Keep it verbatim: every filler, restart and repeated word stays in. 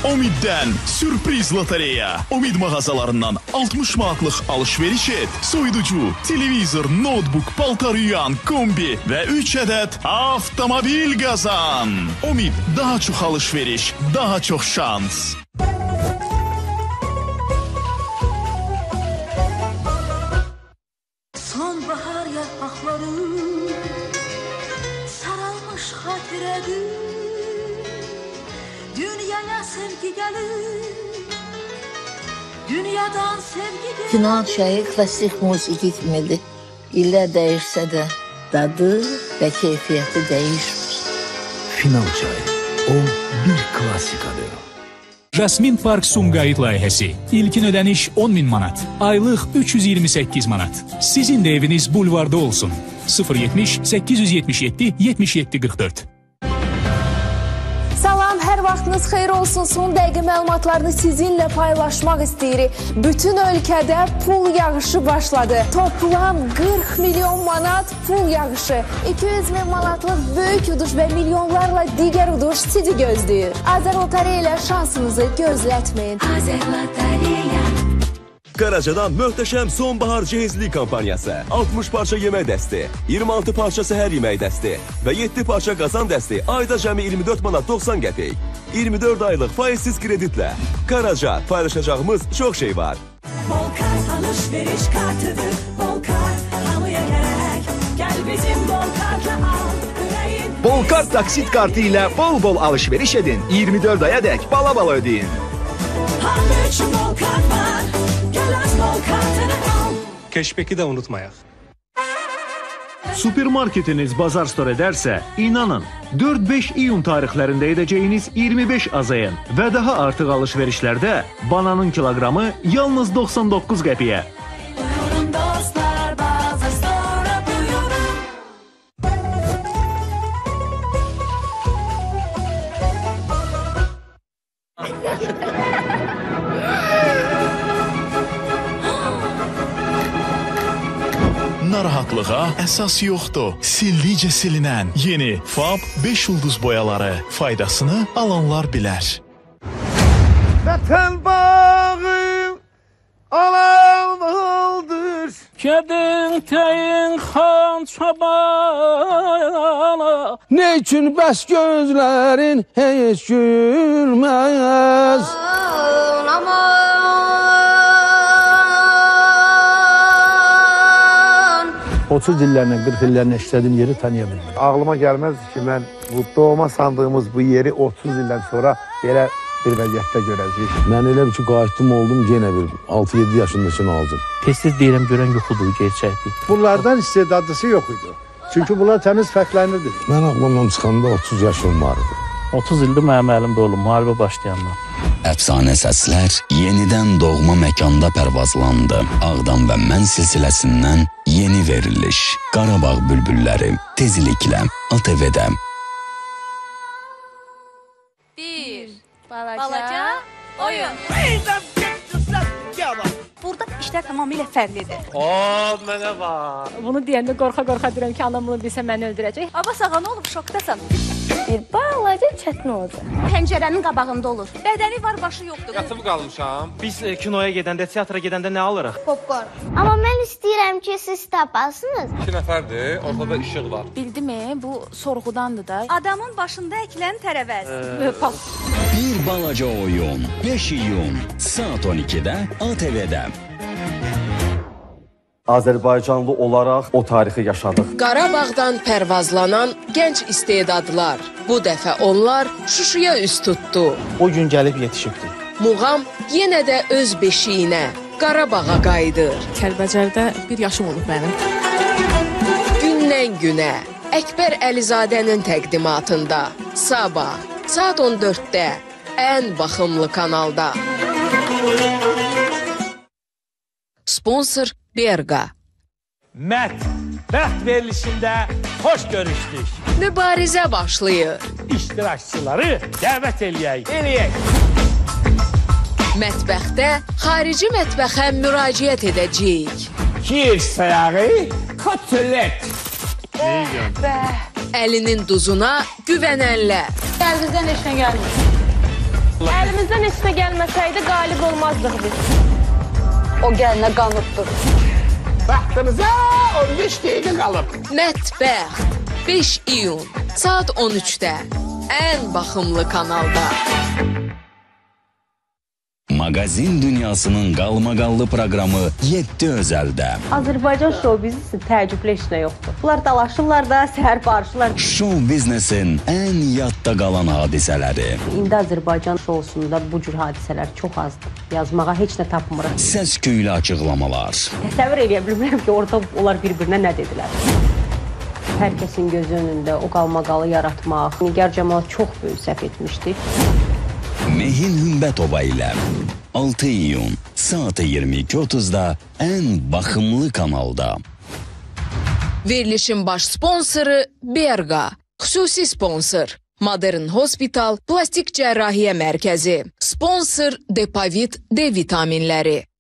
Umid'dən sürpriz lotereya. Umid mağazalarından altmış manatlıq alış-veriş et. Soyuducu, televizor, notebook, paltar yuyan, kombi və üç ədəd avtomobil qazan. Umid, daha çox alış-veriş, daha çox şans. Sonbahar yarpaqları saralmış xatirədir. Dünyaya sevgi gəlir, dünyadan sevgi gəlir. Final çayı klasik musiki kimidir. İllər dəyişsə də dadı və keyfiyyəti dəyişmir. Final çayı, o bir klassikadır. Jasmin Park Sumqayıt layihəsi. İlkin ödəniş on min manat. Aylıq üç yüz iyirmi səkkiz manat. Sizin də eviniz bulvarda olsun. sıfır yetmiş səkkiz yüz yetmiş yeddi yetmiş yeddi qırx dörd. Salam, hər vaxtınız xeyir olsun. Son dəqiqə məlumatlarını sizinlə paylaşmaq istəyirik. Bütün ölkədə pul yağışı başladı. Toplam qırx milyon manat pul yağışı. iki yüz min manatlıq böyük uduş və milyonlarla digər uduş sizi gözləyir. Azər Lotereya ilə şansınızı gözlətməyin. Azər Lotereya. Qaraca'dan möhtəşəm sonbahar cehizlik kampaniyası. altmış parça yemək dəsti, iyirmi altı parça səhər yemək dəsti və yeddi parça qazan dəsti ayda cəmi iyirmi dörd manat doxsan qəpik. iyirmi dörd aylıq faizsiz kreditlə. Qaraca, paylaşacağımız çox şey var. Bol kart alış-veriş kartıdır. Bol kart hamıya gərək. Gəl bizim bol kartla al. Ürəyin. Bol kart taksit kartı ilə bol bol alışveriş edin. iyirmi dörd aya dək bala bala ödeyin. Hamı üçün bol kart var. Gəl az bol kartını al. Keşbeki de unutmayaq. Supermarketiniz Bazar Store edərsə, inanın, dörd beş iyun tarixlərində edəcəyiniz iyirmi beş azayan və daha artıq alış-verişlərdə bananın kiloqramı yalnız doxsan doqquz qəpiyə. Buyurun dostlar, Bazar Store'a buyurun. Narahatlığa əsas yoxdur. Sildikcə silinən yeni Fab beş ulduz boyaları faydasını alanlar bilər. Vətən bağı alandır. Kedin teyin xan çabana. Ne üçün bəs gözlərin heç gülməz? otuz illərlə, qırx illərlə işlədiyim yeri tanıya bilmirəm. Ağlıma gəlməzdi ki, mən bu doğma sandığımız bu yeri otuz ildən sonra belə bir vəziyyətdə görəcəyik. Mən elə bir ki, qayıtdım oldum, yenə bir altı yeddi yaşındakini aldım. Tez-tez deyirəm, görən yoxudur, gerçəkdir. Bunlardan istedadlısı yox idi. Çünki bunlar təmiz fərqlənirdi. Mən ağlamdan çıxanda otuz yaşım vardı. otuz ildir mənim əlimdə olum, müharibə başlayanlar. Əfsanə səslər yenidən doğma məkanda pərvazlandı. Ağdam və Mən silsiləsindən yeni veriliş. Qarabağ bülbülləri tezliklə A T V-də. Bir, balaca, oyun. Burada işlər tamamilə fərqlidir. O, mənə var. Bunu deyəndə qorxa-qorxa deyirəm ki, anam bunu bilsə məni öldürəcək. Abbas ağa, nə olub, şokdasan? Bir balaca çətin olacaq. Pəncərənin qabağında olur. Bədəni var, başı yoxdur. Yatıb qalmışam. Biz e, kinoya gedəndə, teatra gedəndə nə alırıq? Popcorn. Amma mən istəyirəm ki, siz tapasınız. İki nəfərdir, ortada işıq var. Bildimi, bu sorğudandır da. Adamın başında əkilən tərəvəz. Bir balaca oyun, beş iyun, saat on ikidə A T V-də. Azərbaycanlı olaraq o tarixi yaşadıq. Qarabağdan pərvazlanan gənc istedadlar. Bu dəfə onlar Şuşuya üz tutdu. O gün gəlib yetişibdi. Muğam yenə də öz beşiyinə, Qarabağa qayıdır. Kəlbəcərdə bir yaşım olub mənim. Gündən günə Əkbər Əlizadənin təqdimatında sabah saat on dörddə ən baxımlı kanalda. Sponsor Berqa. Mət, bəxt verilişində xoş görüşdük. Mübarizə başlayır. İştirakçıları dəvət eləyək. Eləyək. Mətbəxdə xarici mətbəxə müraciət edəcəyik. Kir sayağı, kotlet. Əlinin duzuna güvənənlər. Əlinizdən heç nə gəlmir. Əlimizdən heç nə gəlməsəydi qalib olmazdıq biz. O gəlinə qanıbdır. Vaxtınıza on beş dəqiqə qalıb. Mətbəx beş iyun saat on üçdə ən baxımlı kanalda. Magazin dünyasının qalmaqallı proqramı yeddi özəldə. Azərbaycan şou biznesi təəccüblü heç nə yoxdur. Bunlar dalaşırlar da, səhər barışırlar. Şou biznesin ən yadda qalan hadisələri. İndi Azərbaycan şousunda bu cür hadisələr çox azdır. Yazmağa heç nə tapmırıq. Səs küylü açıqlamalar. Təsəvvür edə bilmirəm ki, orada onlar bir-birinə nə dedilər. Hər kəsin gözü önündə o qalmaqalı yaratmaq. Nigar Cəmal çox böyük səhv etmişdi. Mehin Hümbətova ilə altı iyun saat iyirmi iki otuzda ən baxımlı kanalda. Verilişin baş sponsoru Berqa, xüsusi sponsor Modern Hospital Plastik Cərrahiyyə Mərkəzi, sponsor Depavit D vitaminləri.